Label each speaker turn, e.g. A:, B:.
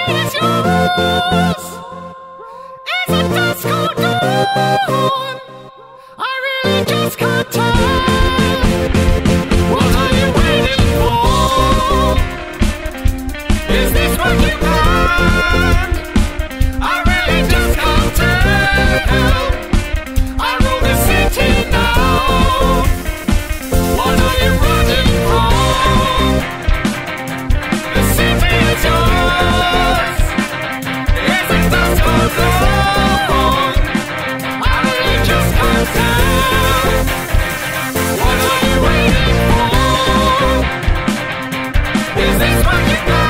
A: is yours. Is it dusk or dawn? I really just can't tell. What are you waiting for? Is this what you want? I really just can't tell. I rule the city now. What are you running from? The city is yours. Is it dusk or dawn? I really just can't tell. What are you waiting for? Is this what you want?